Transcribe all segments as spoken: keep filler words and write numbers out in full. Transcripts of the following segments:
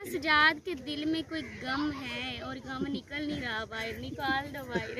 सजाद के दिल में कोई गम है और गम निकल नहीं रहा बाहर, निकाल दो बाहर।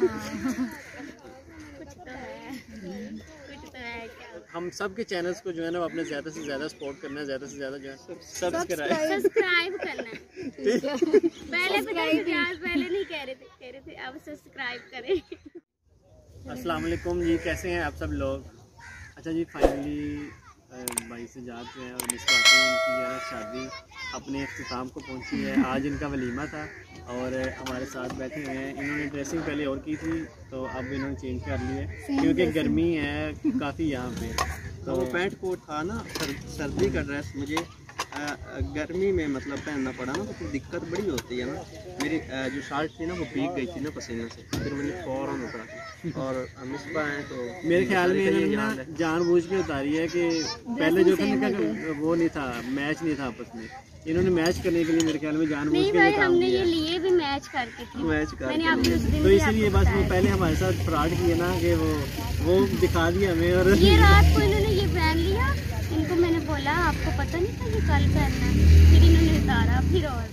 कुछ तो है, कुछ तो है क्या। हम सब के चैनल्स को जो है ना अपने ज़्यादा से ज़्यादा सपोर्ट करना है, ज़्यादा से ज़्यादा जो है सब्सक्राइब सब्सक्राइब करना है। पहले पचास पहले नहीं कह रहे थे कह रहे थे अब सब्सक्राइब करें। अस्सलाम वालेकुम जी, कैसे हैं आप सब लोग। अच्छा जी, फाइनली भाई सजाद जो है और मिस फातिमा की जो है शादी अपने अख्तिताम को पहुंची है। आज इनका वलीमा था और हमारे साथ बैठे हुए हैं। इन्होंने ड्रेसिंग पहले और की थी तो अब इन्होंने चेंज कर ली है क्योंकि गर्मी है काफ़ी यहाँ पे। तो वो पैंट कोट था ना, सर, सर्दी का ड्रेस मुझे आ, गर्मी में मतलब पहनना पड़ा ना, तो फिर दिक्कत बड़ी होती है ना। मेरी आ, जो शर्ट थी ना वो भीग गई थी ना पसीने से, फिर मैंने फ़ौरन उतारा। और मिसबा है तो मेरे ख्याल में इन्होंने ना जानबूझ के उतारी है कि पहले जो था इनका वो नहीं था, मैच नहीं था आपस में। इन्होंने मैच करने के लिए मेरे ख्याल में जानबूझ के नहीं, हमने ये लिए भी मैच करके थे। मैच करके मैंने आपको उस दिन तो इसलिए बस वो पहले हमारे साथ फ्रॉड किए ना कि वो वो दिखा दिया हमें। और ये रात को इन्होंने ये पहन लिया, इनको मैंने बोला आपको पता नहीं था ये कल पहनना है, फिर इन्होंने उतारा फिर और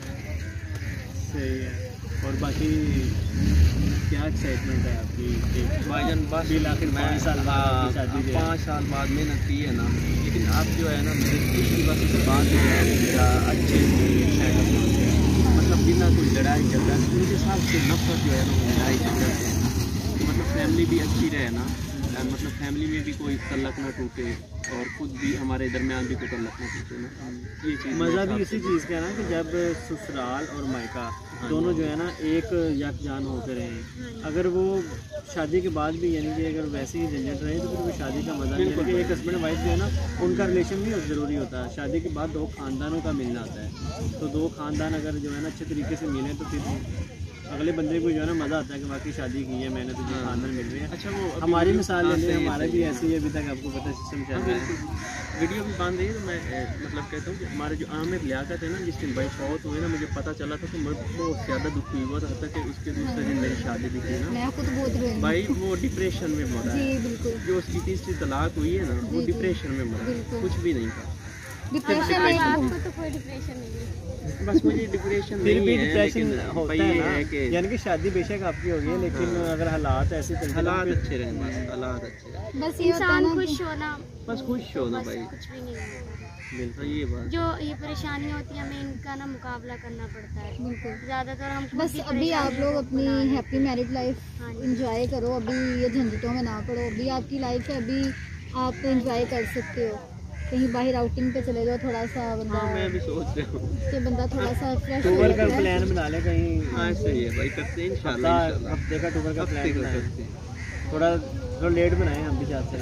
सही है। और बाकी क्या एक्साइटमेंट है आपकी भाईजान? बस आखिर पाँच साल बाद शादी, पाँच साल बाद मेहनत की है ना, लेकिन अब जो है ना मेरे की बस इस बात जो है अच्छे सेटअप मतलब बिना कोई लड़ाई झगड़ा, मेरे हिसाब से नफरत जो है ना लड़ाई झगड़ा से, मतलब फैमिली भी अच्छी रहे ना, मतलब फैमिली में भी कोई तल्लक ना टूटे और खुद भी हमारे दरमियान भी कोई तल्लक ना टूटे ना। ये चीज़ मज़ा भी इसी चीज़ का है ना कि जब ससुराल और मायका दोनों जो है ना एक यकजान होकर रहें। अगर वो शादी के बाद भी यानी कि अगर वैसे ही झंझट रहे तो फिर वो शादी का मज़ा नहीं है। क्योंकि एक हस्बैंड वाइफ जो है ना उनका रिलेशन भी ज़रूरी होता है। शादी के बाद दो ख़ानदानों का मिलना आता है, तो दो ख़ानदान अगर जो है ना अच्छे तरीके से मिलें तो फिर अगले बंदे को जो है ना मज़ा आता है कि वाकई शादी की है मैंने, तो जो खानदान मिल रही है। अच्छा, वो हमारी मिसाल ले लें, हमारा भी ऐसी है, अभी तक आपको पता सिस्टम चल रहा है। वीडियो भी बांध रही है तो मैं मतलब कहता हूँ कि हमारे जो आमिर लियाकत है ना, जिस दिन भाई फौत हुए ना, मुझे पता चला था तो मैं बहुत ज़्यादा दुखी हुआ था, हत्ता कि उसके दूसरे दिन मेरी शादी भी थी ना भाई, वो डिप्रेशन में मरा है। जो उसकी तीसरी तलाक हुई है ना वो डिप्रेशन में मरा, कुछ भी नहीं था। डिप्रेशन में आपको तो कोई डिप्रेशन नहीं है, बस मुझे डिप्रेशन फिर भी है, डिप्रेशन होता है ना है कि यानी कि शादी बेशक आपकी होगी है, लेकिन अगर हालात ऐसे चलते हालात अच्छे रहे, बस हालात अच्छे रहे, बस इंसान खुश होना, बस खुश होना भाई, कुछ भी नहीं होगा। बिल्कुल ये बात। जो ये परेशानियाँ होती हैं हमें इनका ना मुकाबला करना पड़ता है। बिल्कुल ज़्यादातर हम बस अभी आप लोग अपनी हैप्पी मैरिड लाइफ एंजॉय करो, अभी ये झंझटों में ना पड़ो। अभी आपकी लाइफ है, अभी आप एंजॉय कर सकते हो। कहीं बाहर आउटिंग पे चले जाओ, थोड़ा सा बंदा हाँ, मैं भी सोच रहा हूँ कि बंदा थोड़ा सा फ्रेश टूर का प्लान बना ले कहीं। हाँ सही है भाई, करते हैं इंशाल्लाह। हफ्ते का टूर का प्लान बनाए, थोड़ा थोड़ा लेट बनाए, हम भी चाहते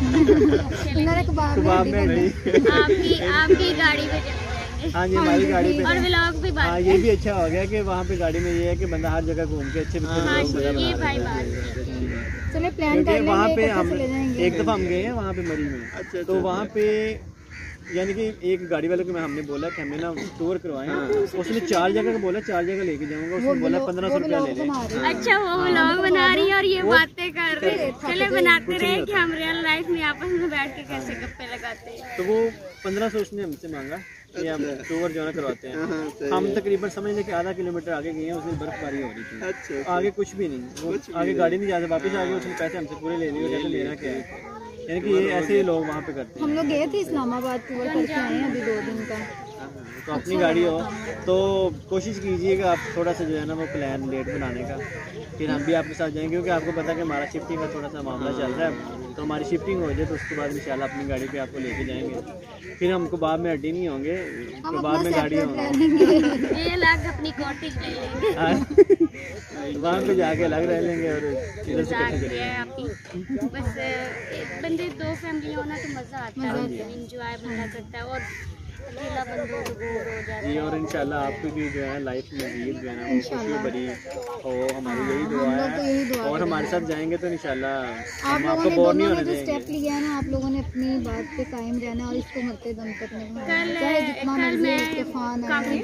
हैं कबाब में आपकी आपकी गाड़ी पे चले जाएंगे। हाँ जी, हमारी गाड़ी पे और व्लॉग भी हाँ, ये भी अच्छा हो गया कि वहाँ पे गाड़ी में ये है कि बंदा हर जगह घूम के अच्छे चले प्लान कर लेंगे। वहाँ पे हम एक दफ़ा हम गए हैं वहाँ पे मरी में। अच्छा, तो वहाँ पे यानी कि एक गाड़ी वाले को मैं हमने बोला कि हमें ना टूर करवाएं, उसने चार जगह का बोला, चार जगह लेके जाऊंगा। उसने बोला पंद्रह सौ रुपया ले लें। अच्छा, वो व्लॉग बना रही है और ये बातें कर रहे हैं। चले बनाते रहे कि हम रियल लाइफ में आपस में बैठ के कैसे गप्पे लगाते हैं। तो वो पंद्रह सौ उसने हमसे मांगा कि हम टूर जो है करवाते हैं। हम तकरीबन समझ लें कि आधा किलोमीटर आगे गए हैं, उसमें बर्फबारी हो रही थी। अच्छा, आगे कुछ भी नहीं, वो आगे गाड़ी नहीं जाते, वापस आ गए। उसने पैसे हमसे पूरे ले लिए, जैसे लेना क्या है, यानी कि ये ऐसे ही लोग वहाँ पे करते हैं। हम लोग गए थे इस्लामाबाद, टूर करके आए हैं अभी दो दिन का। तो अपनी गाड़ी हो तो कोशिश कीजिएगा आप थोड़ा सा जो है ना वो प्लान लेट बनाने का, फिर हम भी आपके साथ जाएंगे। क्योंकि आपको पता है कि हमारा शिफ्टिंग का थोड़ा सा मामला चल रहा है, तो हमारी शिफ्टिंग हो जाए तो उसके बाद इंशाल्लाह अपनी गाड़ी पे आपको लेके जाएंगे। फिर हम कबाब में अड्डी नहीं होंगे, कबाब में गाड़ी होंगे, ये अलग अपनी कॉटेज ले लेंगे, वहाँ पे जाके अलग रह लेंगे और इधर से बस एक बंदे दो फैमिली होना तो मज़ा आता है, एंजॉय बंदा करता है। और अकेला बंदों को बोर हो जाता है। और इंशाल्लाह आपकी भी जो है लाइफ में मज़ीद जो है ना वो खुशी भरी हो, हमारी यही दुआ है। और हमारे साथ जाएंगे तो इंशाल्लाह आप लोगों ने दोनों ने जो स्टेप लिया है ना, आप लोगों ने अपनी बात पे कायम रहना और इसको मरते दम तक नहीं, चाहे जितना मर्जी तूफान आए।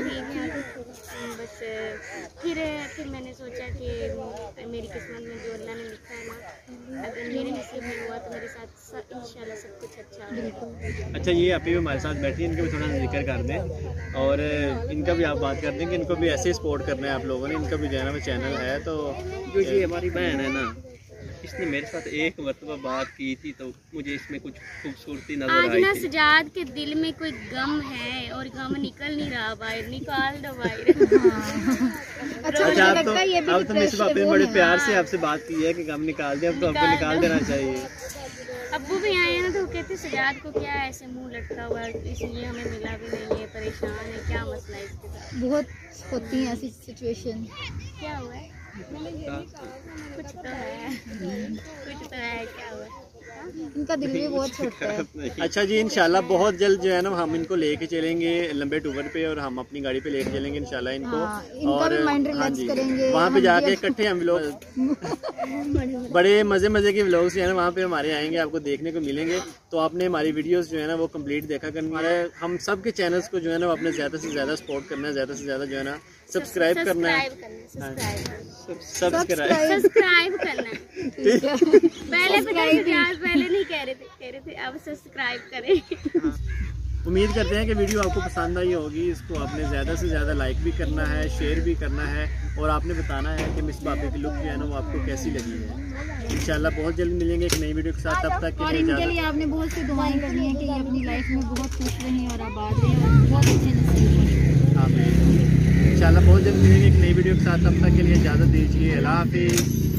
बस फिर फिर मैंने सोचा कि मेरी किस्मत में जो अल्लाह ने लिखा है ना, अगर मेरे नसीब में हुआ तो मेरे साथ इंशाल्लाह सब कुछ अच्छा होगा। अच्छा, ये अभी हमारे साथ बैठी है इनका भी थोड़ा जिक्र कर दें और इनका भी आप बात कर दें कि इनको भी ऐसे सपोर्ट करना है आप लोगों ने। इनका भी जो है ना वो चैनल है, तो जो ये हमारी बहन है ना, इसने मेरे साथ एक मरतबा बात की थी तो मुझे इसमें कुछ खूबसूरती नजर आज आई ना थी। सजाद के दिल में कोई गम है और गम निकल नहीं रहा बाहर, निकाल दो बाहर। अच्छा, अच्छा मुझे आप लगता है ये तो भी अब तो मिस पापी ने वो बड़े है। प्यार से आपसे बात की है कि गम निकाल दें, अब तो आपको निकाल देना चाहिए। अब्बू भी आए हैं ना तो वो कहते सजाद को क्या है ऐसे मुंह लटका हुआ है, इसलिए हमें मिला भी नहीं है, परेशान है, क्या मसला है इसके साथ। बहुत होती हैं ऐसी सिचुएशन। क्या हुआ है? कुछ तो है, कुछ तो है, क्या हुआ है? इनका दिल भी बहुत छोटा है। अच्छा जी, इंशाल्लाह बहुत जल्द जो है ना हम इनको लेके चलेंगे लंबे टूर पे और हम अपनी गाड़ी पे लेके चलेंगे इंशाल्लाह इनको। हाँ, इनका और भी माइंड हाँ रिलैक्स जी, करेंगे। वहाँ पे हम जाके भी इकट्ठे हम लोग बड़े मजे मजे के व्लॉग्स जो है ना वहाँ पे हमारे आएंगे, आपको देखने को मिलेंगे। तो आपने हमारी वीडियोस जो है ना वो कंप्लीट देखा करना है। हम सब के चैनल्स को जो है ना वो अपने ज़्यादा से ज़्यादा सपोर्ट करना है, ज़्यादा से ज़्यादा जो है ना सब्सक्राइब करना है, सब्सक्राइब सब्सक्राइब करना है। ठीक है। पहले पता है सजाद पहले नहीं कह रहे थे, कह रहे थे अब सब्सक्राइब करें। उम्मीद करते हैं कि वीडियो आपको पसंद आई होगी। इसको आपने ज़्यादा से ज़्यादा लाइक भी करना है, शेयर भी करना है और आपने बताना है कि मिस बापी की लुक जो है ना वो आपको कैसी लगी है। इंशाल्लाह बहुत जल्द मिलेंगे एक नई वीडियो के साथ, तब तक के और लिए इनके लिए आपने बहुत सी दुआएं करनी है कि ये अपनी लाइफ में बहुत खुश रहें और आबाद रहें और बहुत अच्छे नसीब करें। आमीन। इंशाल्लाह बहुत जल्द मिलेंगे एक नई वीडियो के साथ, तब तक के लिए इजाज़त दीजिए। अल्लाह हाफिज़।